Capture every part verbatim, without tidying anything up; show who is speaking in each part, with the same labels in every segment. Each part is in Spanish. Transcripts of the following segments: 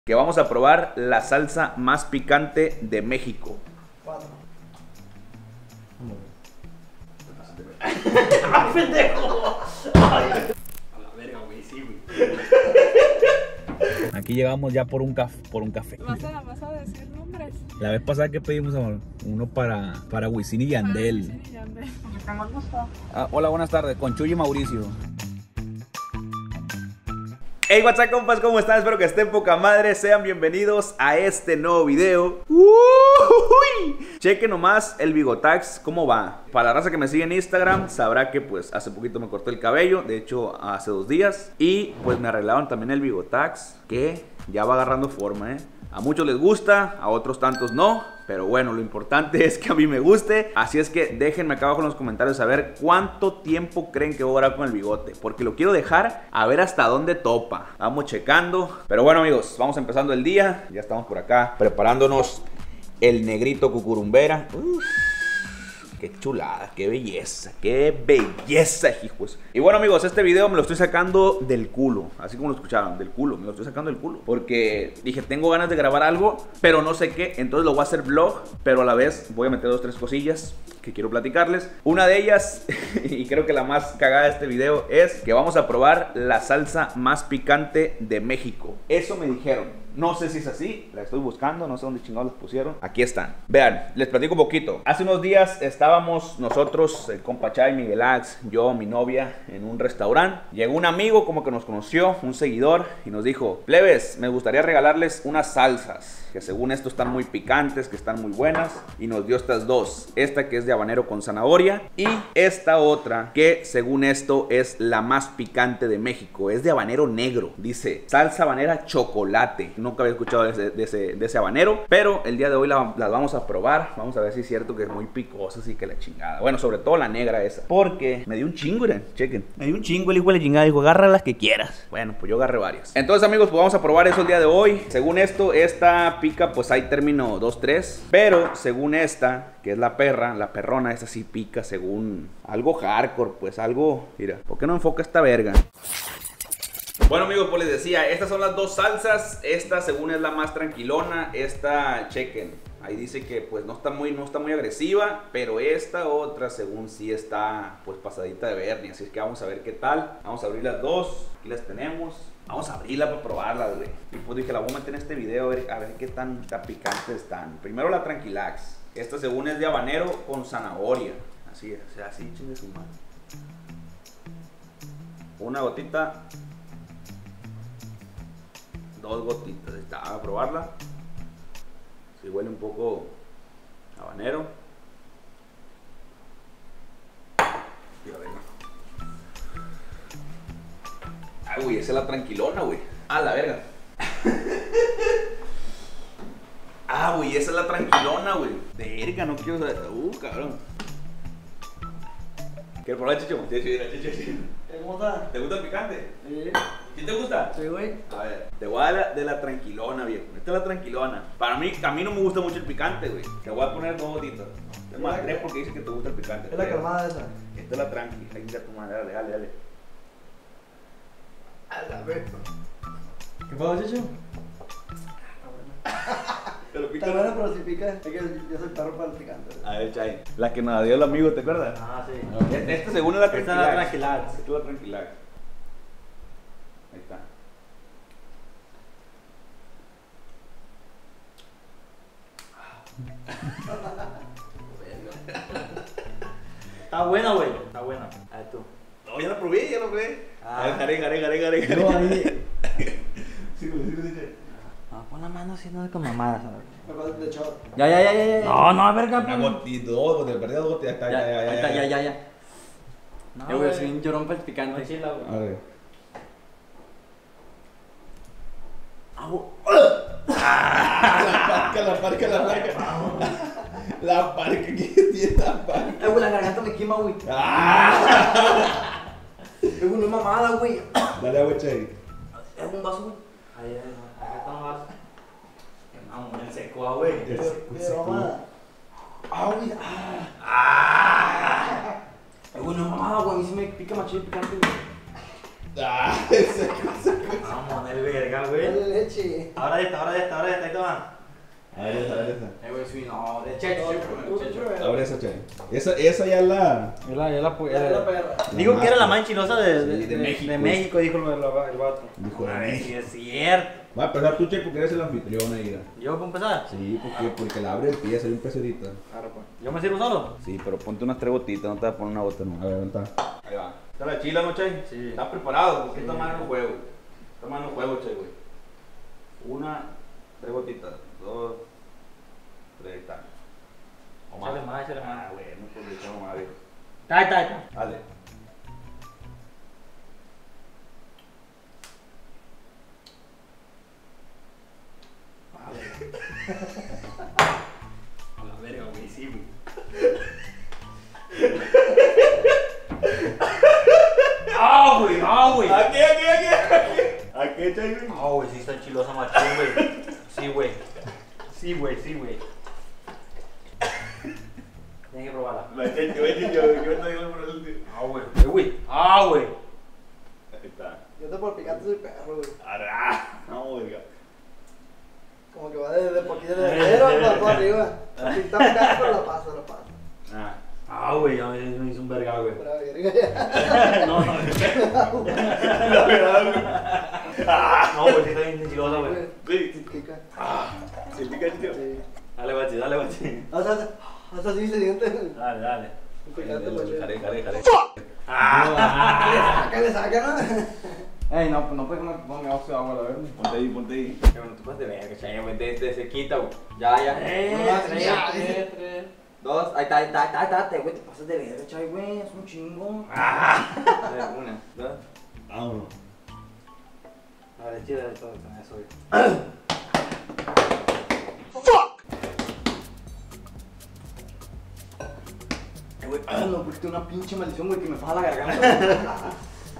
Speaker 1: que vamos a probar la salsa más picante de México.
Speaker 2: Cuatro.
Speaker 3: ¡Ah, pendejo! Ay. A la verga, güey, sí, güey.
Speaker 1: Aquí llegamos ya por un café. Por un café.
Speaker 4: ¿Vas a, vas a decir nombres?
Speaker 1: La vez pasada que pedimos, amor, uno para, para Wisin y Yandel.
Speaker 4: Para Wisin y Yandel.
Speaker 2: Tengo el gusto.
Speaker 1: Ah, hola, buenas tardes, con Chuy y Mauricio. Hey, what's up, compas, ¿cómo están? Espero que estén poca madre. Sean bienvenidos a este nuevo video. Uy, chequen nomás el Bigotax, cómo va. Para la raza que me sigue en Instagram, sabrá que pues hace poquito me corté el cabello. De hecho, hace dos días. Y pues me arreglaron también el Bigotax, que ya va agarrando forma, eh. A muchos les gusta, a otros tantos no. Pero bueno, lo importante es que a mí me guste. Así es que déjenme acá abajo en los comentarios a ver cuánto tiempo creen que voy a durar con el bigote, porque lo quiero dejar a ver hasta dónde topa. Vamos checando. Pero bueno, amigos, vamos empezando el día. Ya estamos por acá preparándonos el negrito cucurumbera. Uf. Qué chulada, qué belleza, qué belleza, hijos. Y bueno, amigos, este video me lo estoy sacando del culo. Así como lo escucharon, del culo. Me lo estoy sacando del culo. Porque dije, tengo ganas de grabar algo, pero no sé qué. Entonces lo voy a hacer vlog, pero a la vez voy a meter dos, tres cosillas que quiero platicarles. Una de ellas, y creo que la más cagada de este video, es que vamos a probar la salsa más picante de México. Eso me dijeron. No sé si es así, la estoy buscando, no sé dónde chingados las pusieron. Aquí están. Vean, les platico un poquito. Hace unos días estábamos nosotros, el compa Chay, Miguel Ax, yo, mi novia, en un restaurante. Llegó un amigo como que nos conoció, un seguidor, y nos dijo: plebes, me gustaría regalarles unas salsas, que según esto están muy picantes, que están muy buenas. Y nos dio estas dos, esta que es de habanero con zanahoria, y esta otra que según esto es la más picante de México. Es de habanero negro, dice salsa habanera chocolate. Nunca había escuchado de ese, de ese, de ese habanero, pero el día de hoy las la vamos a probar. Vamos a ver si es cierto que es muy picosa, así que la chingada. Bueno, sobre todo la negra esa, porque me dio un chingo, miren, chequen. Me dio un chingo el hijo de la chingada, dijo, agarra las que quieras. Bueno, pues yo agarré varias. Entonces, amigos, pues vamos a probar eso el día de hoy. Según esto, esta pica, pues ahí término dos tres, pero según esta, que es la perra, la perrona, esa sí pica según algo hardcore, pues algo, mira, ¿por qué no enfoca esta verga? Bueno, amigos, pues les decía, estas son las dos salsas. Esta según es la más tranquilona. Esta, chequen, ahí dice que pues no está muy, no está muy agresiva. Pero esta otra según sí está pues pasadita de vernia. Así es que vamos a ver qué tal. Vamos a abrir las dos, aquí las tenemos. Vamos a abrirla para probarlas, güey. Y pues dije, la voy a meter en este video a ver, a ver qué tan, tan picantes están. Primero la Tranquilax. Esta según es de habanero con zanahoria. Así es, o sea, así, chingue su madre. Una gotita. Dos gotitas, está, a probarla. Si huele un poco habanero. Y a ver. Ay, güey, esa es la tranquilona, güey. Ah, la verga. Ah, güey, esa es la tranquilona, güey. Verga, no quiero saber. Uh, cabrón. ¿Quieres probar, Chicho? Sí, sí, sí, sí.
Speaker 2: ¿Te gusta?
Speaker 1: ¿Te gusta el picante?
Speaker 2: Sí.
Speaker 1: ¿Sí te gusta?
Speaker 2: Sí, güey.
Speaker 1: A ver, te voy a dar la- de la tranquilona, viejo. Esta es la tranquilona. Para mí, a mí no me gusta mucho el picante, güey. Te voy a poner dos gotitas. Es más, tres porque dice que te gusta el picante.
Speaker 2: Es la
Speaker 1: Tres.
Speaker 2: calmada esa.
Speaker 1: Esta es la tranqui. Ahí está tu madre. Dale, dale, dale.
Speaker 2: A la verga. ¿Qué pasa, Chicho?
Speaker 1: Te lo
Speaker 2: Está bueno, pero si pica, es que yo soy perro para el picante.
Speaker 1: A ver, Chay. La que nos dio el amigo, ¿te acuerdas?
Speaker 3: Ah, sí.
Speaker 1: Esta esta según es la
Speaker 3: Esta es
Speaker 1: tranquilax.
Speaker 3: la Tranquilax.
Speaker 1: Esta es la tranquilax. Ahí está.
Speaker 3: Está buena, güey. Está buena. A ver tú.
Speaker 1: No, ya la probé, ya la probé.
Speaker 3: Ah.
Speaker 1: A ver, jare, jare, jare, jare, jare.
Speaker 2: No, ahí.
Speaker 1: Sí, sí, sí, sí.
Speaker 3: No, pon la mano así, no con mamadas, a ver.
Speaker 2: Me pasa de shot.
Speaker 3: Ya, ya, ya, ya, ya. No, no, verga,
Speaker 1: Una
Speaker 3: pues.
Speaker 1: gotita, dos gotitas, perdí dos gotitas. Ya está, ya, ya, ya.
Speaker 3: Ahí está, ya, ya, ya.
Speaker 5: No,
Speaker 3: Yo, güey,
Speaker 5: güey.
Speaker 3: soy un llorón para el picante.
Speaker 5: No chila, güey.
Speaker 1: A ver.
Speaker 3: Ah, güey.
Speaker 1: La parca, la parca, la parca. La parca, ¿qué tiene la parca?
Speaker 3: Eh, güey, la garganta me quema, güey.
Speaker 1: ¡Ah!
Speaker 3: Eh, güey, no es mamada, güey.
Speaker 1: Dale agua, Chay.
Speaker 3: Es un vaso, güey.
Speaker 5: Ahí, ahí, acá está un vaso.
Speaker 3: Vamos, el seco, ah, güey.
Speaker 1: El seco,
Speaker 2: Qué
Speaker 1: seco.
Speaker 2: mamada.
Speaker 3: Ah, güey. Ah. Eh, güey, no es mamada, güey. A mí sí me pica machín el picante, güey.
Speaker 1: Ah, esa cosa.
Speaker 5: Vamos a poner verga, güey.
Speaker 2: Dale leche.
Speaker 5: Ahora esta, ahora esta, ahora esta, ahí toma.
Speaker 1: A ver esa, a ver esa.
Speaker 5: Eh, güey, sí, no, de checho,
Speaker 2: Tú,
Speaker 5: checho.
Speaker 2: tú,
Speaker 1: Ahora esa, che. Esa, esa ya la.
Speaker 5: Ya la, ya la,
Speaker 2: Ya la perra.
Speaker 5: Dijo que era la más enchilosa de,
Speaker 1: Sí,
Speaker 5: de,
Speaker 1: de México.
Speaker 5: de México, dijo el, el, el vato.
Speaker 1: Dijo de
Speaker 5: A ver
Speaker 1: México.
Speaker 5: si es cierto.
Speaker 1: Va a empezar tú, che, porque eres el anfitrión ahí. Mira.
Speaker 5: ¿Yo puedo empezar?
Speaker 1: Sí, porque, porque la abre el pie, hay un pecerito.
Speaker 5: Claro, pues. ¿Yo me sirvo solo?
Speaker 1: Sí, pero ponte unas tres gotitas, no te vas a poner una gota, no. A ver, ¿dónde está? Ahí va. ¿Está la chila, no, Chay?
Speaker 5: Sí.
Speaker 1: ¿Estás preparado? Porque
Speaker 5: Sí.
Speaker 1: esta mano no juego. Esta mano no juego, Chay, güey. Una, tres gotitas. Dos, tres, está. O más.
Speaker 5: Échale más, échale más.
Speaker 1: Ah, bueno, pues le echamos más, viejo.
Speaker 5: Está, está, está.
Speaker 1: Dale.
Speaker 3: A la verga, güey, sí, güey.
Speaker 5: ¡Ah, güey! ¡Ah, güey!
Speaker 1: Aquí, aquí, aquí, aquí. Aquí, Chay, güey.
Speaker 5: Ah, güey, sí está enchilosa machín, güey. Sí, güey. Sí, güey, sí, güey. Tienes que probarla.
Speaker 1: La Chay, yo, yo, yo, yo no digo por el.
Speaker 5: Ah, güey. Eh, güey. Ah, güey.
Speaker 1: Ahí está.
Speaker 2: Yo te por picante soy perro, güey.
Speaker 1: Ará. No, verga.
Speaker 2: Como que va de, de poquito de cero para para arriba. Si está picante, pero la paso, la paso.
Speaker 1: Ah.
Speaker 5: Ah, güey, ya me me hizo un verga, güey.
Speaker 2: Pura verga ya.
Speaker 5: No, no,
Speaker 1: La verdad, güey.
Speaker 5: no, güey, sí está bien enchilosa, güey.
Speaker 1: Sí.
Speaker 2: Sí, pica.
Speaker 1: ¿Sí pica, tío?
Speaker 2: Sí.
Speaker 5: Dale, bachi, dale, bachi.
Speaker 2: O sea, o sea, sí se siente.
Speaker 5: Dale, dale.
Speaker 2: Un picante, pues.
Speaker 1: Jare, jare, jare.
Speaker 5: Ah,
Speaker 2: Saca, le saca, ¿no?
Speaker 6: Ey, no, no puedes que ponga vaso de agua, la verdad.
Speaker 1: Ponte ahí, ponte ahí.
Speaker 5: bueno, tú puedes de verga, chay.
Speaker 3: Ya, güey, de, de se quita, güey. Ya, ya.
Speaker 5: Eh,
Speaker 2: No,
Speaker 5: tres,
Speaker 2: ya,
Speaker 5: tres,
Speaker 2: dice.
Speaker 5: tres.
Speaker 3: Dos, ahí está, ahí está, ahí está, ahí está, te, güey, te pasas de verga, chay, güey, es un chingo.
Speaker 5: Ah.
Speaker 3: De una, dos.
Speaker 1: Vámonos.
Speaker 5: Dale, chida de todo con eso, güey.
Speaker 3: Eh, güey, ah, no, porque tengo una pinche maldición, güey, que me faja la garganta.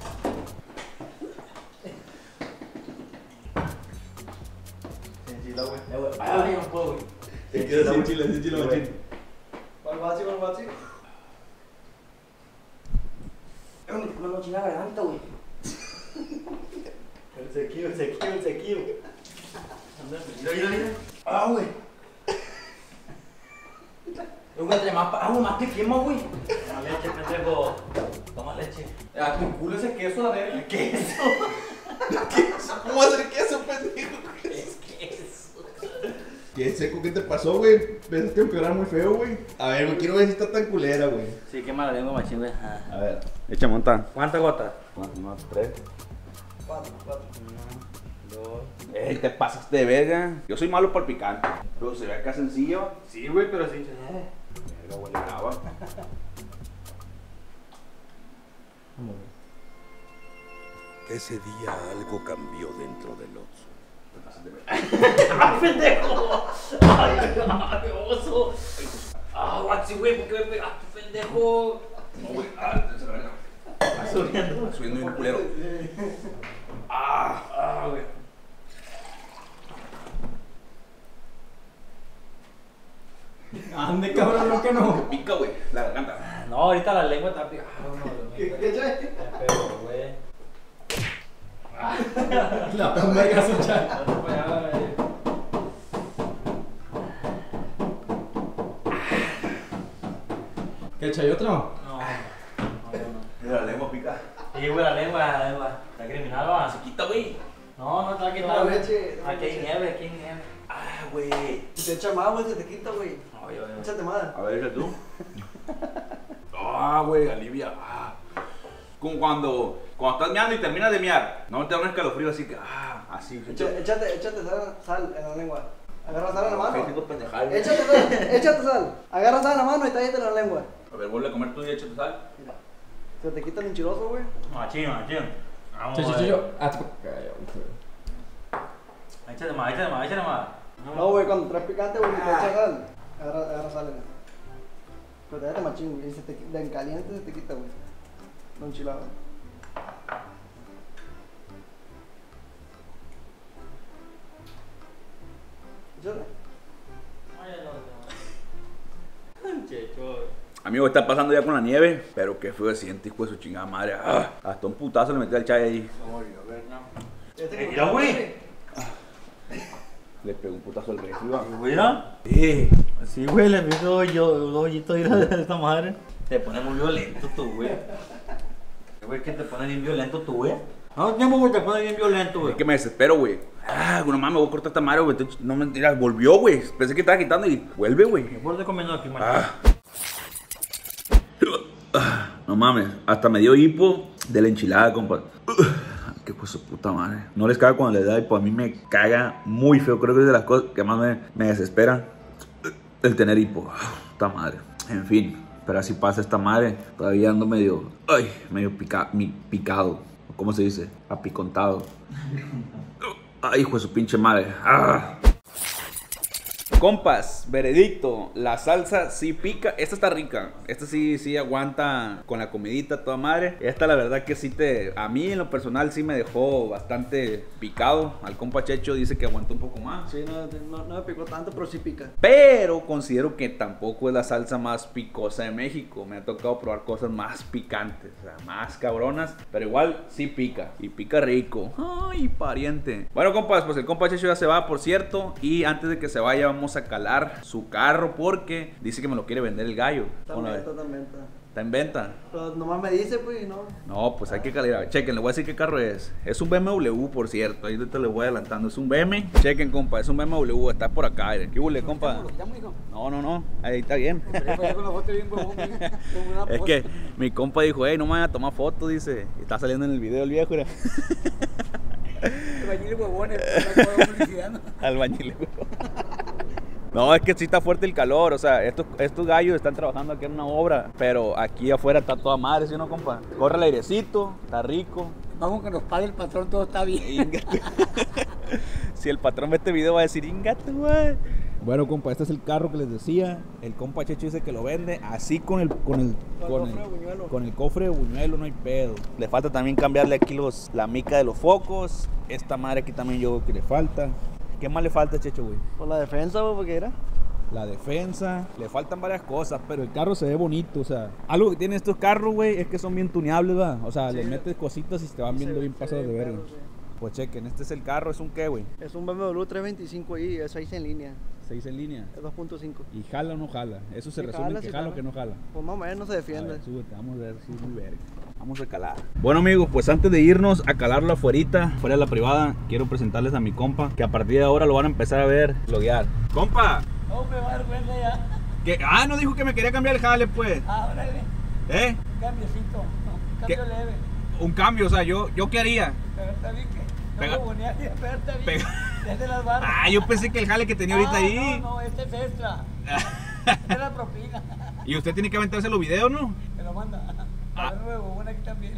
Speaker 5: Sencilla, güey.
Speaker 3: Eh, güey, ay, no puedo, güey.
Speaker 1: Se queda sin chile, sin chile, machín.
Speaker 2: ¿Cuál bachi, cuál bachi?
Speaker 3: Eh, güey, me tengo una noche en la garganta, güey.
Speaker 5: El sequillo, el sequillo, el sequillo.
Speaker 3: Mira, mira, mira. Ah, güey. Eh, güey, entre más, ah, más te quema, güey.
Speaker 5: Toma leche, pendejo. Toma leche.
Speaker 3: A tu culo ese queso, a ver.
Speaker 5: Queso.
Speaker 1: ¿Cómo va a ser queso, pendejo?
Speaker 5: Es queso.
Speaker 1: ¿Qué seco? ¿Qué te pasó, güey? Empezaste a empeorar muy feo, güey. A ver, güey, quiero ver si está tan culera, güey.
Speaker 5: Sí, qué mala lengua, machín, güey.
Speaker 1: A ver, echa monta.
Speaker 5: ¿Cuántas gotas?
Speaker 1: Uno, tres.
Speaker 2: Cuatro, cuatro.
Speaker 5: Dos.
Speaker 1: Ey, te pasaste de verga. Yo soy malo para el picante. Pero se ve acá sencillo.
Speaker 5: Sí, güey, pero sí.
Speaker 1: Verga, huele brava.
Speaker 7: Ese día algo cambió dentro de Lotso.
Speaker 1: Te pasas de verga.
Speaker 5: ¡Ah, pendejo! ¡Ay, ay, oso! ¡Ah, guachi, güey! ¿Por qué me pegaste, pendejo?
Speaker 1: No, güey. Ah, se la verga.
Speaker 5: Está subiendo.
Speaker 1: Está subiendo bien culero.
Speaker 5: ¡Ah! ¡Ah, güey!
Speaker 6: Ande, cabrón, no que no.
Speaker 1: Pica, güey. La garganta.
Speaker 5: No, ahorita la lengua está pegada. Ah, no, Dios mío,
Speaker 2: ¿Qué,
Speaker 5: güey.
Speaker 2: qué, chay?
Speaker 5: Te pego, güey.
Speaker 6: La peor verga se echa.
Speaker 5: No te pegaba, güey.
Speaker 6: ¿Qué echa? ¿Y otro?
Speaker 5: No, no, no.
Speaker 1: Mira, la lengua pica.
Speaker 5: Sí, güey, la lengua, la lengua. Está criminal, va.
Speaker 1: Se quita, güey.
Speaker 5: No, no está
Speaker 2: No,
Speaker 5: quitado.
Speaker 2: leche, no,
Speaker 5: Aquí hay
Speaker 2: leche.
Speaker 5: nieve, aquí hay nieve.
Speaker 1: Ah, güey.
Speaker 2: Si te echa más, güey, se te quita, güey.
Speaker 5: No, yo, yo.
Speaker 2: Échate más.
Speaker 1: A ver, echa tú. Ah, güey, alivia. Ah. Como cuando, cuando estás meando y terminas de mear. No te da un escalofrío así que, ah, así.
Speaker 2: Echa- Échate, échate sal, sal en la lengua. Agarra sal en la mano.
Speaker 1: Haciendo pendejadas.
Speaker 2: Échate sal, échate sal. Agarra sal en la mano y tállate en la lengua.
Speaker 1: A ver, vuelve a comer tú y échate sal.
Speaker 2: Mira. Se te quita el enchiloso, güey.
Speaker 5: Machín, machín. Vamos,
Speaker 6: Chicho,
Speaker 5: güey.
Speaker 6: chicho. Ah, tú. Calla,
Speaker 5: Échale más, échale más, échale más.
Speaker 2: No, güey, cuando traes picante, güey, te echas sal. Agarra, agarra sal en la. Pero tállate machín, güey. Y se te, qui- de en caliente se te quita, güey. No enchilado. Échale.
Speaker 5: Checho.
Speaker 1: A Amigo, está pasando ya con la nieve, pero qué feo se siente, hijo de su chingada madre. Ah, hasta un putazo le metí al chai ahí.
Speaker 5: Mira, güey.
Speaker 1: Le pegó un putazo al refri, va.
Speaker 5: Mira.
Speaker 1: Eh,
Speaker 5: Sí, güey, le pido yo un hoyito de esta madre. Te pone muy violento tú, güey. Güey, que te pone bien violento tú, güey. No, tiempo, güey, te pone bien violento, güey.
Speaker 1: es que me desespero, güey. Ah, no mames, me voy a cortar esta madre, güey. No mentira, volvió, güey. Pensé que estaba quitando y vuelve, güey.
Speaker 5: ¿Por qué comiendo aquí, man?
Speaker 1: Ah. Ah, no mames, hasta me dio hipo de la enchilada, compa. Qué pues su puta madre. No les caga cuando les da hipo, a mí me caga muy feo. Creo que es de las cosas que más me, me desesperan el tener hipo. Puta madre. En fin, pero así pasa esta madre. Todavía ando medio, ay, medio pica, mi, picado. ¿Cómo se dice? Apicontado. Ay, hijo de su pinche madre. Ah. Compas, veredicto, la salsa sí pica. Esta está rica, esta sí, sí aguanta con la comidita toda madre. Esta la verdad que sí te, a mí en lo personal sí me dejó bastante picado. Al compa Checho dice que aguantó un poco más.
Speaker 2: Sí, no, no, no me picó tanto, pero sí pica.
Speaker 1: Pero considero que tampoco es la salsa más picosa de México. Me ha tocado probar cosas más picantes, o sea, más cabronas. Pero igual sí pica, y pica rico. Ay, pariente. Bueno, compas, pues el compa Checho ya se va, por cierto. Y antes de que se vaya vamos a calar su carro porque dice que me lo quiere vender el gallo.
Speaker 2: Está
Speaker 1: ¿Cómo
Speaker 2: en
Speaker 1: la ves?
Speaker 2: venta, está en venta.
Speaker 1: ¿Está en venta?
Speaker 2: Pero nomás me dice, pues, y no.
Speaker 1: No, pues hay que calar. Chequen, le voy a decir qué carro es. Es un B M W, por cierto. Ahí te le voy adelantando. Es un B M. Chequen, compa. Es un B M W. Está por acá. ¿Qué huele, compa? No, no, no. Ahí está bien. Es que mi compa dijo, hey, no me vayan a tomar fotos, dice. Y está saliendo en el video el viejo. Era.
Speaker 3: Albañiles huevones,
Speaker 1: Albañiles huevones. No, es que sí está fuerte el calor, o sea, estos, estos gallos están trabajando aquí en una obra, pero aquí afuera está toda madre, ¿sí o no, compa? Corre el airecito, está rico.
Speaker 3: Vamos que nos pague el patrón, todo está bien.
Speaker 1: Si el patrón ve este video va a decir, inga tu madre. Bueno, compa, este es el carro que les decía. El compa Checho dice que lo vende así con el con el con el, con el cofre de buñuelo, no hay pedo. Le falta también cambiarle aquí los la mica de los focos. Esta madre aquí también yo veo que le falta. ¿Qué más le falta, Checho, güey?
Speaker 2: Por la defensa, güey, porque era.
Speaker 1: La defensa, le faltan varias cosas, pero el carro se ve bonito, o sea, algo que tienen estos carros, güey, es que son bien tuneables, ¿verdad? O sea, sí, le metes cositas y te van viendo bien pasados de verga. Sí. Pues chequen, este es el carro, ¿es un qué, güey?
Speaker 2: Es un B M W trescientos veinticinco i, es seis en línea.
Speaker 1: seis en línea.
Speaker 2: Es dos punto cinco.
Speaker 1: ¿Y jala o no jala? Eso se
Speaker 2: sí,
Speaker 1: resume
Speaker 2: jala,
Speaker 1: en que
Speaker 2: sí,
Speaker 1: jala
Speaker 2: jala
Speaker 1: o que no jala.
Speaker 2: Pues más o menos se defiende.
Speaker 1: A ver, súbete, vamos a ver si es muy verga. Vamos a calar. Bueno, amigos, pues antes de irnos a calarlo afuerita, fuera de la privada, quiero presentarles a mi compa, que a partir de ahora lo van a empezar a ver vloguear. ¡Compa!
Speaker 3: No, me va a dar cuenta ya.
Speaker 1: ¿Qué? Ah, no dijo que me quería cambiar el jale, pues.
Speaker 3: Ah, órale.
Speaker 1: ¿Eh?
Speaker 3: Un cambiecito, un cambio
Speaker 1: ¿Qué?
Speaker 3: leve.
Speaker 1: Un cambio, o sea, yo, yo qué haría.
Speaker 3: Pegarte bien que.
Speaker 1: Pega-
Speaker 3: No, bonía, pegarte bien.
Speaker 1: Pega-
Speaker 3: Desde las barras.
Speaker 1: Ah, yo pensé que el jale que tenía ahorita
Speaker 3: Ah,
Speaker 1: ahí.
Speaker 3: No, no, este es extra. Esta es la propina.
Speaker 1: Y usted tiene que aventarse los videos, ¿no?
Speaker 3: Me lo manda. A ver, nuevo, bueno, aquí también.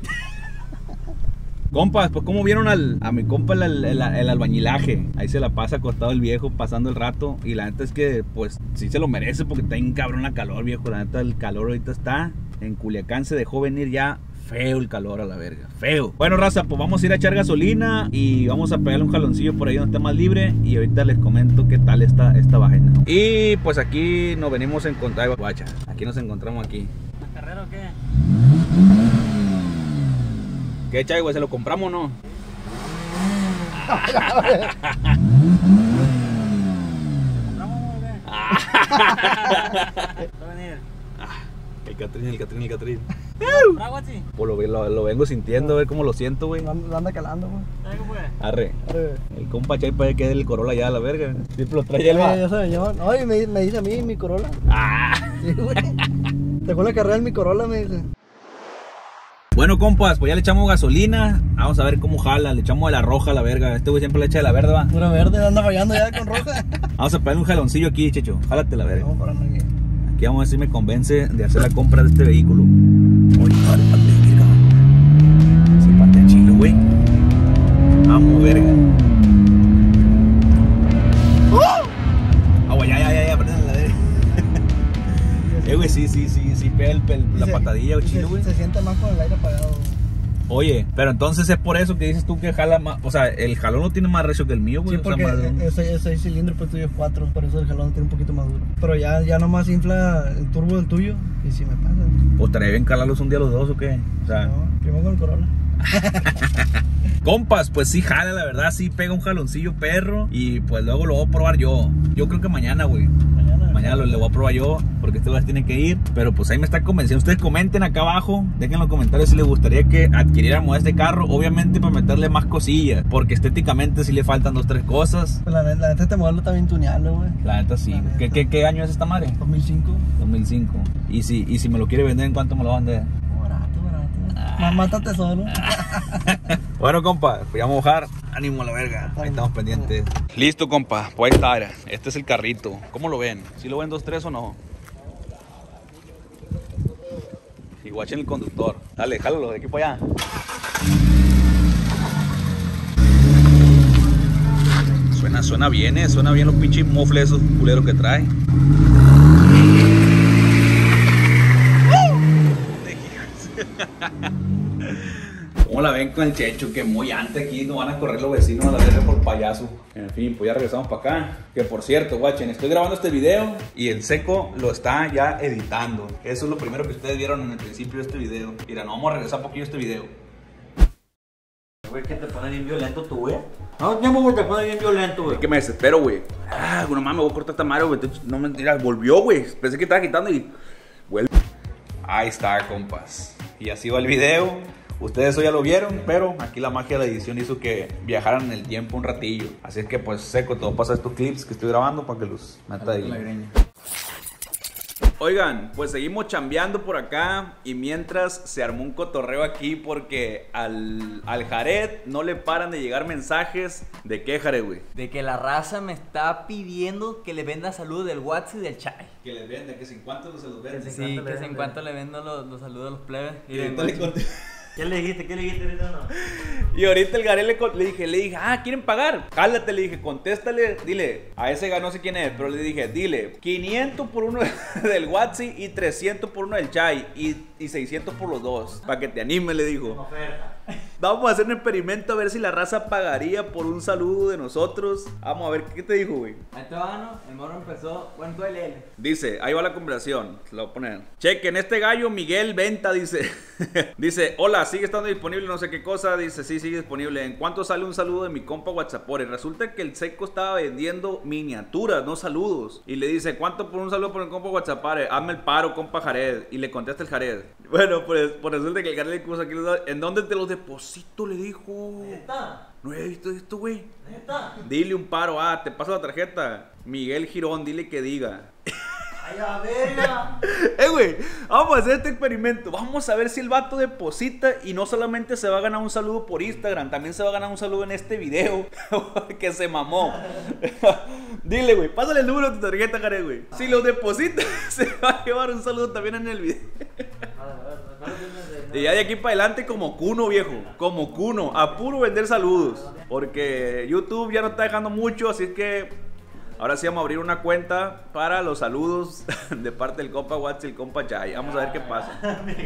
Speaker 1: Compas, pues como vieron al, a mi compa el, el, el albañilaje. Ahí se la pasa acostado el viejo, pasando el rato. Y la neta es que, pues, sí se lo merece porque está bien cabrón la calor, viejo. La neta, el calor ahorita está. En Culiacán se dejó venir ya feo el calor a la verga, feo. Bueno, raza, pues vamos a ir a echar gasolina y vamos a pegarle un jaloncillo por ahí donde esté más libre. Y ahorita les comento qué tal está esta vaina. Y pues aquí nos venimos a encontrar, guacha, aquí nos encontramos aquí.
Speaker 3: ¿La carrera o qué?
Speaker 1: ¿Qué, chay, güey? ¿Se lo compramos o no?
Speaker 3: ¿Compramos o qué? Va a venir.
Speaker 1: El Catrín, el Catrín, el Catrín.
Speaker 3: ¿Bravo, así?
Speaker 1: Pues lo, lo, lo vengo sintiendo, a ver cómo lo siento, güey.
Speaker 2: Lo anda- lo anda calando, güey.
Speaker 3: ¿Sabes qué fue?
Speaker 1: Arre.
Speaker 2: Eh,
Speaker 1: El compa Chay puede que el Corolla ya a la verga. Siempre lo trae el
Speaker 2: eh, ya sabe, yo. No, y me, me dice a mí mi Corolla.
Speaker 1: Ah.
Speaker 2: Sí, güey. Te con la carrera en mi Corolla, me dice.
Speaker 1: Bueno, compas, pues ya le echamos gasolina. Vamos a ver cómo jala. Le echamos de la roja a la verga. Este güey siempre le echa de la verde, va.
Speaker 2: Pura verde, anda fallando ya con roja.
Speaker 1: Vamos a pegarle un jaloncillo aquí, Checho. Jálate la verga.
Speaker 2: Vamos parando aquí.
Speaker 1: Aquí vamos a ver si me convence de hacer la compra de este vehículo. Oye, dale, dale, aquí, cabrón. Se parte chilo, güey. Vamos, verga. Ah, güey, ya, ya, ya, ya, perdón, la verga. Eh, güey, sí, sí, sí, sí, pega el, el- la
Speaker 2: Se-
Speaker 1: patadilla o
Speaker 2: se-
Speaker 1: chilo, güey.
Speaker 2: Se siente más con el aire apagado.
Speaker 1: Oye, pero entonces es por eso que dices tú que jala más. O sea, el jalón no tiene más recio que el mío, güey.
Speaker 2: Sí,
Speaker 1: o sea,
Speaker 2: porque
Speaker 1: más de-
Speaker 2: ese, ese cilindro pues tuyo es cuatro, por eso el jalón tiene un poquito más duro. Pero ya, ya nomás infla el turbo del tuyo y si me pasa.
Speaker 1: Pues estaría bien calarlos un día los dos o qué. O sea,
Speaker 2: No, primero con el Corolla.
Speaker 1: compas, pues sí jala, la verdad, sí pega un jaloncillo perro. Y pues luego lo voy a probar yo. Yo creo que mañana, güey.
Speaker 2: Mañana.
Speaker 1: Mañana lo, lo voy a probar yo, porque este lugar tiene que ir. Pero pues ahí me está convenciendo. Ustedes comenten acá abajo, dejen en los comentarios si les gustaría que adquiriéramos este carro. Obviamente para meterle más cosillas, porque estéticamente sí le faltan dos, tres cosas.
Speaker 2: Pues la neta, la neta este modelo está bien tuneado, güey.
Speaker 1: La neta sí.
Speaker 2: La neta.
Speaker 1: ¿Qué, qué, qué año es esta madre?
Speaker 2: dos mil cinco.
Speaker 1: dos mil cinco. Y si, y si me lo quiere vender, ¿en cuánto me lo va a vender?
Speaker 2: Barato, barato. Más mátate solo.
Speaker 1: Bueno, compa, pues ya vamos a bajar. Ánimo a la verga. Ahí estamos pendientes. Listo, compa. Pues ahí está. Este es el carrito. ¿Cómo lo ven? ¿Sí lo ven dos tres o no? Y guachen el conductor. Dale, jálalo de aquí para allá. Suena, suena bien, eh. Suena bien los pinches mofles esos culeros que trae. ¿Cómo la ven con el Checho? Que muy antes aquí no van a correr los vecinos a la verga por payaso. En fin, pues ya regresamos para acá. Que por cierto, guachen, estoy grabando este video y el Seco lo está ya editando. Eso es lo primero que ustedes vieron en el principio de este video. Mira, no vamos a regresar un poquillo a este video.
Speaker 5: Güey, que te pone bien violento tú, güey. No, tiempo, güey, te pone bien violento, güey.
Speaker 1: Es que me desespero, güey. Ah, no mames, me voy a cortar esta madre, güey. No mentira, volvió, güey. Pensé que estaba quitando y vuelve. Ahí está, compas. Y así va el video. Ustedes hoy ya lo vieron, pero aquí la magia de la edición hizo que viajaran en el tiempo un ratillo. Así es que pues Seco, te voy a pasar estos clips que estoy grabando para que los meta ahí. Oigan, pues seguimos chambeando por acá y mientras se armó un cotorreo aquí porque al, al Jared no le paran de llegar mensajes. ¿De qué, Jared, güey?
Speaker 3: De que la raza me está pidiendo que le venda saludos del WhatsApp y del Chai.
Speaker 1: Que les vende, que sin cuánto se los vende.
Speaker 3: Sí, que si en cuanto le vendo los, los saludos a los plebes. Y de-
Speaker 1: Ahorita le conté-
Speaker 5: ¿Qué le dijiste? ¿Qué le dijiste ahorita no?
Speaker 1: Y ahorita el Garel le, con- le dije, le dije, ah, ¿quieren pagar? Jálate, le dije, contéstale, dile, a ese ga- no sé quién es, pero le dije, dile, quinientos por uno del WhatsApp y trescientos por uno del Chai y, y seiscientos por los dos, para que te anime, le dijo.
Speaker 5: Oferta.
Speaker 1: Vamos a hacer un experimento a ver si la raza pagaría por un saludo de nosotros. Vamos a ver, ¿qué te dijo, güey?
Speaker 3: Ahí te va, ¿no? El morro empezó, bueno, tú L L.
Speaker 1: Dice, ahí va la conversación, lo voy a poner. Chequen, este gallo Miguel Venta dice, dice, hola, sigue estando disponible no sé qué cosa, dice, sí, sigue disponible. ¿En cuánto sale un saludo de mi compa WhatsAppore? Resulta que el Seco estaba vendiendo miniaturas, no saludos. Y le dice, ¿cuánto por un saludo por el compa WhatsAppore? Hazme el paro, compa Jared. Y le contesta el Jared. Bueno, pues, pues resulta que el Jared le puso aquí, ¿en dónde te los deposito? Le dijo.
Speaker 5: ¿Neta?
Speaker 1: No he visto esto, güey.
Speaker 5: ¿Neta?
Speaker 1: Dile un paro, ah, te paso la tarjeta. Miguel Girón, dile que diga.
Speaker 5: ¡Ay, a verga!
Speaker 1: Eh, güey, vamos a hacer este experimento. Vamos a ver si el vato deposita y no solamente se va a ganar un saludo por Instagram, también se va a ganar un saludo en este video. Que se mamó. Dile, güey, pásale el número de tu tarjeta, Jared, güey. Si lo deposita, se va a llevar un saludo también en el video. Y ya de aquí para adelante como cuno, viejo. Como cuno. A puro vender saludos. Porque YouTube ya no está dejando mucho, así es que ahora sí vamos a abrir una cuenta para los saludos de parte del compa Watts y el compa Chai. Vamos a ver qué pasa.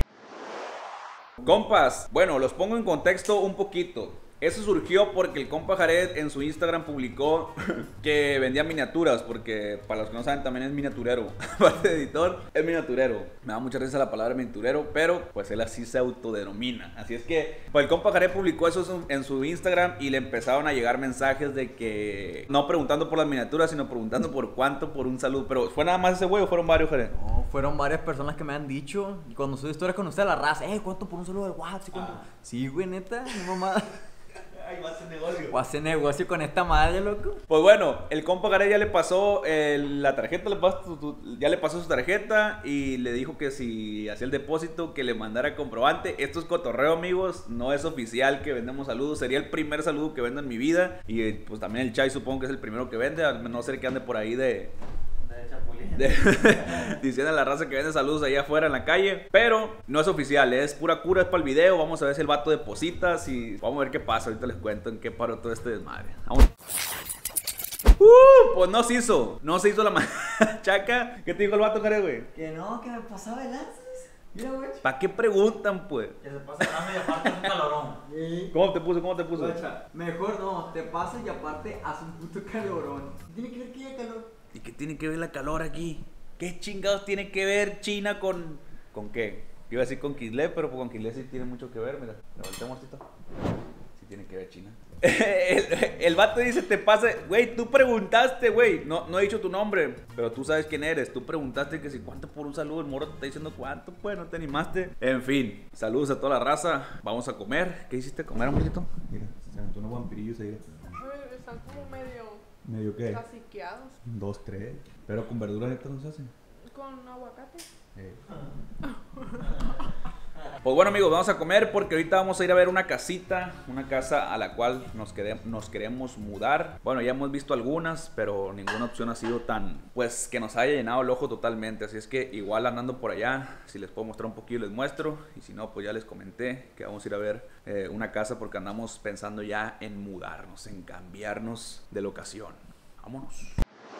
Speaker 1: Compas, bueno, los pongo en contexto un poquito. Eso surgió porque el compa Jared en su Instagram publicó que vendía miniaturas, porque para los que no saben también es miniaturero. Aparte de editor, es miniaturero. Me da mucha risa la palabra miniaturero, pero pues él así se autodenomina. Así es que pues el compa Jared publicó eso en su Instagram y le empezaron a llegar mensajes de que no preguntando por las miniaturas, sino preguntando por cuánto por un saludo. Pero ¿fue nada más ese güey o fueron varios, Jared?
Speaker 3: No, fueron varias personas que me han dicho. Y cuando subo historias con usted a la raza, eh, ¿cuánto por un saludo del WhatsApp? ¿Cuánto?
Speaker 1: Ah.
Speaker 3: Sí, güey, neta, mi mamá.
Speaker 1: Ay, va a hacer negocio.
Speaker 3: Voy a hacer negocio con esta madre, loco.
Speaker 1: Pues bueno, el compa Gareth ya le pasó eh, la tarjeta, le pasó tu- tu- ya le pasó su tarjeta y le dijo que si hacía el depósito que le mandara comprobante. Esto es cotorreo, amigos, no es oficial que vendemos saludos, sería el primer saludo que vendo en mi vida. Y eh, pues también el Chai supongo que es el primero que vende, a no ser que ande por ahí de... de- diciendo a la raza que vende saludos allá afuera en la calle. Pero no es oficial, es pura cura, es para el video. Vamos a ver si el vato deposita, si... Vamos a ver qué pasa, ahorita les cuento en qué paró todo este desmadre. Vamos. Uh, pues no se hizo, no se hizo la machaca. ¿Qué te dijo el vato, Jared, güey?
Speaker 3: Que no, que me pasaba el lanzas. Mira, güey.
Speaker 1: ¿Para qué preguntan, pues?
Speaker 5: Que se pasa grande y aparte es un calorón.
Speaker 1: ¿Cómo te puso? ¿Cómo te puso?
Speaker 3: Guacha, mejor no, te pasas y aparte haz un puto calorón. Tiene que ver que haya calor.
Speaker 1: ¿Y qué tiene que ver la calor aquí? ¿Qué chingados tiene que ver China con... ¿Con qué? Iba a decir con Kislev, pero con Kislev sí tiene mucho que ver, mira. Le volteamos, Tito. Sí tiene que ver China. el, el vato dice, te pasa... Güey, tú preguntaste, güey. No, no he dicho tu nombre, pero tú sabes quién eres. Tú preguntaste que si cuánto por un saludo. El moro te está diciendo cuánto, pues, no te animaste. En fin, saludos a toda la raza. Vamos a comer. ¿Qué hiciste comer, amorcito? Mira, se aventó unos vampirillos ahí.
Speaker 4: Ay, están como medio
Speaker 1: ¿Medio qué?
Speaker 4: caciqueados.
Speaker 1: Dos, tres. Pero con verduras neta no se hacen.
Speaker 4: Con aguacate.
Speaker 1: Eh. Pues bueno, amigos, vamos a comer porque ahorita vamos a ir a ver una casita, una casa a la cual nos, quere- nos queremos mudar. Bueno, ya hemos visto algunas, pero ninguna opción ha sido tan, pues, que nos haya llenado el ojo totalmente. Así es que igual andando por allá, si les puedo mostrar un poquillo les muestro. Y si no, pues ya les comenté que vamos a ir a ver eh, una casa porque andamos pensando ya en mudarnos, en cambiarnos de locación. Vámonos.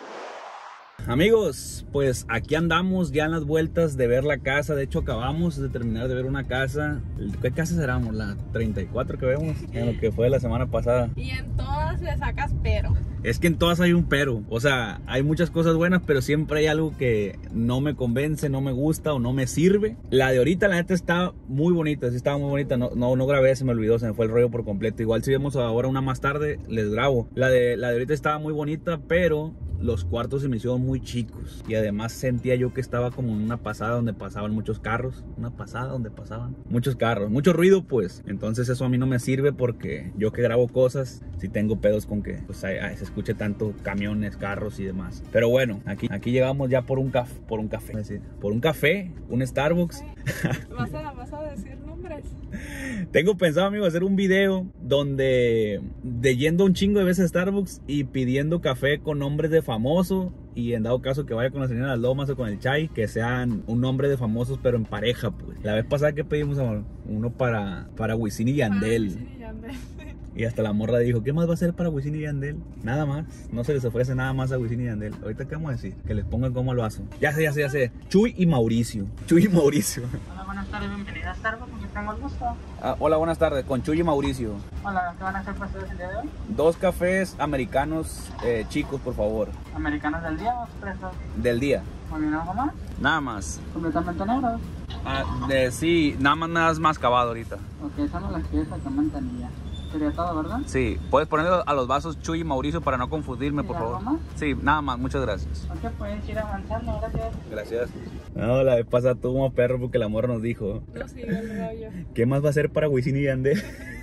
Speaker 1: Amigos, pues aquí andamos ya en las vueltas de ver la casa. De hecho acabamos de terminar de ver una casa. ¿Qué casa será? La treinta y cuatro que vemos, en lo que fue la semana pasada.
Speaker 4: Y en todas le sacas pero.
Speaker 1: Es que en todas hay un pero. O sea, hay muchas cosas buenas, pero siempre hay algo que no me convence, no me gusta o no me sirve. La de ahorita, la neta, está muy bonita. Sí estaba muy bonita. No, no, no grabé, se me olvidó, se me fue el rollo por completo. Igual si vemos ahora una más tarde, les grabo. La de, la de ahorita estaba muy bonita, pero los cuartos se me hicieron muy chicos. Y además sentía yo que estaba como en una pasada donde pasaban muchos carros. Una pasada donde pasaban muchos carros. Mucho ruido, pues. Entonces eso a mí no me sirve porque yo que grabo cosas, si tengo pedos con que pues, ay, ay, se escuche tanto camiones, carros y demás. Pero bueno, aquí, aquí llegamos ya por un café. Por un café. Es decir, por un café, un Starbucks.
Speaker 4: ¿Vas a, vas a decir nombres?
Speaker 1: Tengo pensado, amigo, hacer un video donde de yendo un chingo de veces a Starbucks y pidiendo café con nombres de famoso. Y en dado caso que vaya con la señora Las Lomas o con el Chai, que sean un nombre de famosos pero en pareja, pues. La vez pasada que pedimos, amor, uno para, para Wisin y Yandel.
Speaker 4: Ah, sí, Yandel.
Speaker 1: Y hasta la morra dijo, ¿qué más va a hacer para Wisin y Yandel? Nada más, no se les ofrece nada más a Wisin y Yandel. Ahorita, ¿qué vamos a decir? Que les pongan como lo hacen. Ya sé, ya sé, ya sé. Chuy y Mauricio. Chuy y Mauricio.
Speaker 8: Hola, buenas tardes, bienvenida a Starbucks, ¿con quién tengo el gusto?
Speaker 1: Ah, hola, buenas tardes, con Chuy y Mauricio.
Speaker 8: Hola, ¿qué van a hacer para ustedes el día de hoy?
Speaker 1: Dos cafés americanos eh, chicos, por favor.
Speaker 8: ¿Americanos del día o expresos?
Speaker 1: Del día.
Speaker 8: Muy bien, ¿algo más?
Speaker 1: Nada más.
Speaker 8: ¿Completamente negros?
Speaker 1: Ah, de, sí, nada más nada más acabado ahorita.
Speaker 8: Ok, son las piezas con manzanilla. Sería todo, ¿verdad?
Speaker 1: Sí, puedes ponerle a los vasos Chuy y Mauricio para no confundirme, por
Speaker 8: ¿Y algo
Speaker 1: favor.
Speaker 8: más?
Speaker 1: Sí, nada más, muchas gracias.
Speaker 8: Ok, pueden ir avanzando, gracias.
Speaker 1: Gracias. No, la vez pasada tuvo como perro porque la morra nos dijo,
Speaker 4: No sigue el rollo.
Speaker 1: ¿qué más va a hacer para Wisin y Yandel?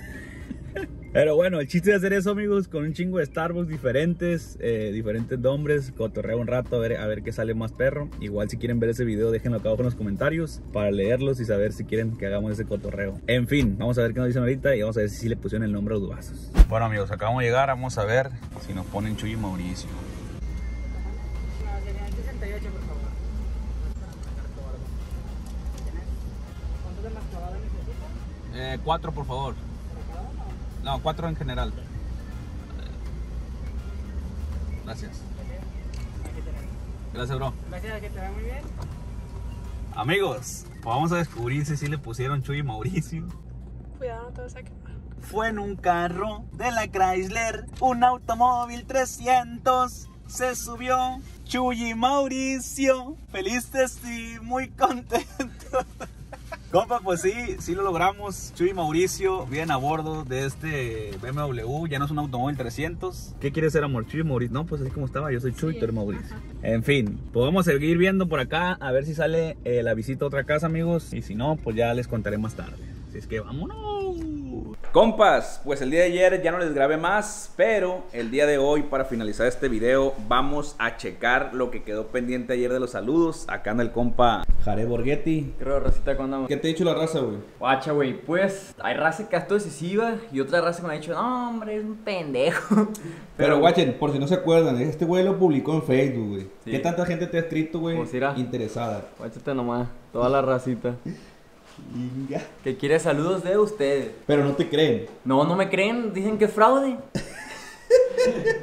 Speaker 1: Pero bueno, el chiste de hacer eso, amigos, con un chingo de Starbucks diferentes, eh, diferentes nombres, cotorreo un rato a ver, a ver qué sale más perro. Igual si quieren ver ese video, déjenlo acá abajo en los comentarios para leerlos y saber si quieren que hagamos ese cotorreo. En fin, vamos a ver qué nos dicen ahorita y vamos a ver si sí le pusieron el nombre a los vasos. Bueno, amigos, acabamos de llegar, vamos a ver si nos ponen Chuy y Mauricio.
Speaker 8: No, serían sesenta y ocho, por favor. ¿Cuántos de mascabado necesitan?
Speaker 1: Eh, cuatro, por favor. No, cuatro en general. Gracias. Gracias, bro.
Speaker 8: Gracias, que te va muy bien.
Speaker 1: Amigos, vamos a descubrir si sí le pusieron Chuy y Mauricio.
Speaker 4: Cuidado, no te vas a quemar.
Speaker 1: Fue en un carro de la Chrysler, un automóvil trescientos. Se subió Chuy y Mauricio, felices y muy contentos. Compa, pues sí, sí lo logramos. Chuy y Mauricio vienen a bordo de este B M W. Ya no es un automóvil trescientos. ¿Qué quiere ser, amor? Chuy y Mauricio. No, pues así como estaba. Yo soy Chuy y
Speaker 4: Sí,
Speaker 1: tú eres Mauricio.
Speaker 4: ajá.
Speaker 1: En fin, pues vamos a seguir viendo por acá. A ver si sale eh, la visita a otra casa, amigos. Y si no, pues ya les contaré más tarde. Así es que vámonos. Compas, pues el día de ayer ya no les grabé más, pero el día de hoy, para finalizar este video, vamos a checar lo que quedó pendiente ayer de los saludos. Acá anda el compa Jared Borghetti.
Speaker 3: Creo, racita, ¿cuándo andamos?
Speaker 1: ¿Qué te ha dicho la raza, güey?
Speaker 3: Guacha, güey, pues hay raza que ha estado decisiva y otra raza que me ha dicho, no, hombre, es un pendejo.
Speaker 1: Pero, guachen, por si no se acuerdan, este güey lo publicó en Facebook, güey.
Speaker 3: Sí.
Speaker 1: ¿Qué tanta gente te ha escrito, güey?
Speaker 3: Pues irá.
Speaker 1: Interesada.
Speaker 3: Guáchate nomás, toda la racita.
Speaker 1: Inga.
Speaker 3: Que quiere saludos de ustedes.
Speaker 1: Pero no te creen.
Speaker 3: No, no me creen, dicen que es fraude.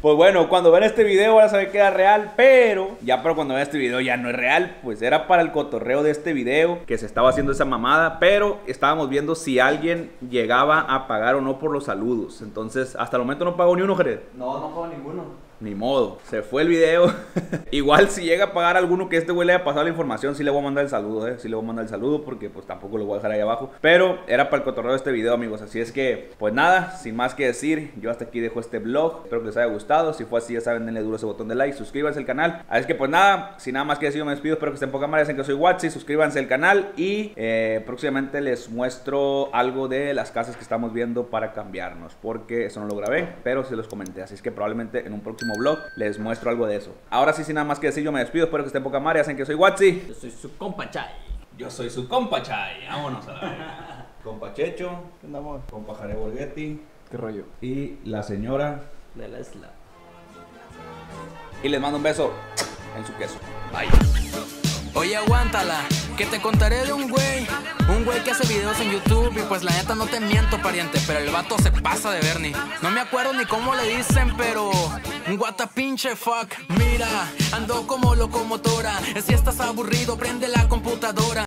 Speaker 1: Pues bueno, cuando vean este video van a saber que era real, pero ya pero cuando vean este video ya no es real. Pues era para el cotorreo de este video que se estaba haciendo esa mamada, pero estábamos viendo si alguien llegaba a pagar o no por los saludos. Entonces, hasta el momento no pagó ni uno, Jared.
Speaker 3: No, no pago ninguno.
Speaker 1: Ni modo, se fue el video. Igual si llega a pagar alguno que este güey le haya pasado la información, sí le voy a mandar el saludo, eh. Sí le voy a mandar el saludo porque pues tampoco lo voy a dejar ahí abajo. Pero era para el cotorreo de este video, amigos. Así es que, pues nada, sin más que decir, yo hasta aquí dejo este vlog. Espero que les haya gustado. Si fue así, ya saben, denle duro ese botón de like, suscríbanse al canal. Así es que pues nada, sin nada más que decir, yo me despido. Espero que estén poca madre, dicen que soy Watsi. Suscríbanse al canal y eh, próximamente les muestro algo de las casas que estamos viendo para cambiarnos, porque eso no lo grabé, pero se los comenté. Así es que probablemente en un próximo vlog les muestro algo de eso. Ahora sí, sin nada más que decir, yo me despido. Espero que estén poca madre, dicen que soy Watsi.
Speaker 3: Yo soy su compa Chay.
Speaker 1: Yo soy su compa Chay. Vámonos a la verga. Compa Checho,
Speaker 2: ¿Qué andamos?
Speaker 1: compa Jare Borghetti
Speaker 3: ¿Qué rollo?
Speaker 1: y la señora.
Speaker 3: De la isla.
Speaker 1: Y les mando un beso en su queso. Bye.
Speaker 9: Oye, aguántala, que te contaré de un güey, un güey que hace videos en YouTube y pues la neta no te miento, pariente, pero el vato se pasa de Bernie. No me acuerdo ni cómo le dicen, pero what a pinche fuck. Mira, ando como locomotora, si estás aburrido prende la computadora.